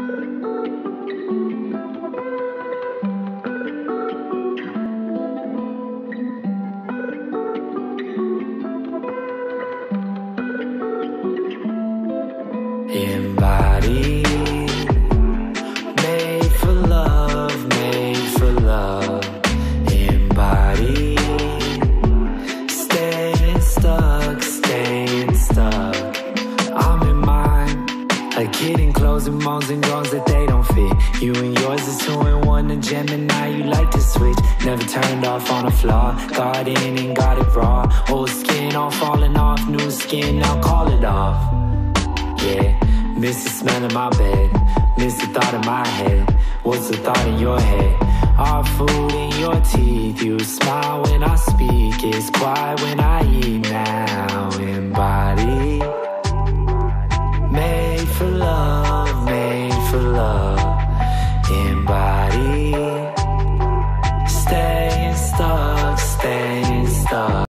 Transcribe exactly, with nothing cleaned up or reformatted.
Embody, made for love, made for love. Embody, staying stuck, staying stuck. I'm in mine, like hitting closing moans and groans that they don't fit. You and yours is two and one, a Gemini, you like to switch. Never turned off on a flaw, got in and got it raw. Old skin all falling off, new skin, now call it off. Yeah, miss the smell of my bed, miss the thought in my head. What's the thought in your head? Our food in your teeth, you smile when I speak, it's quiet when I eat now. Embody, made for love, made for love. Embody, staying stuck, staying stuck.